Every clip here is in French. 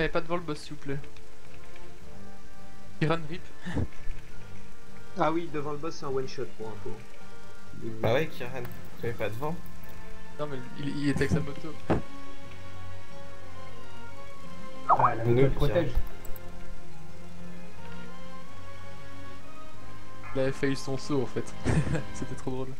n'allez pas devant le boss s'il vous plaît. Kiran rip. Ah oui, devant le boss, c'est un one shot pour info. Bah ouais, Kiran, tu es pas devant. Non mais il était avec sa moto. Ah, la moto Nous, le protège. Il avait failli son saut en fait. C'était trop drôle.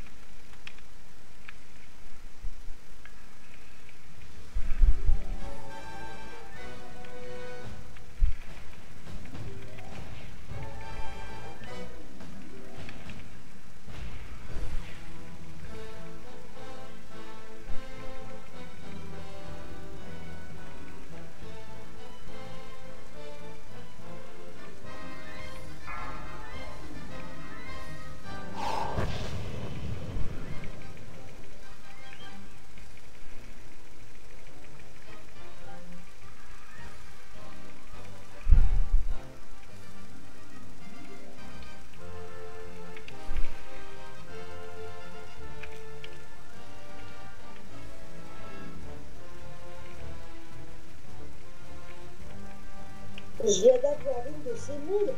Je viens d'avoir une de ces moules.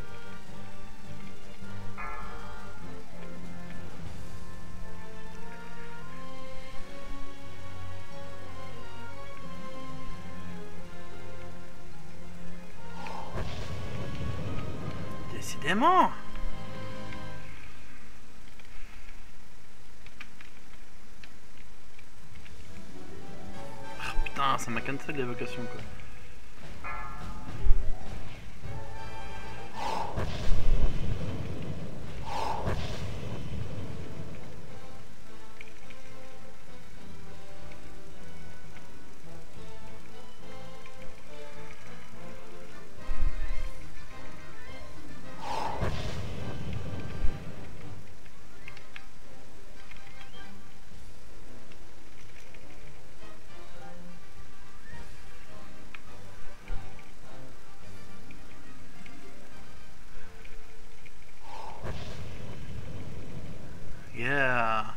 Décidément. Ah, putain, ça m'a cancel l'évocation quoi. Yeah.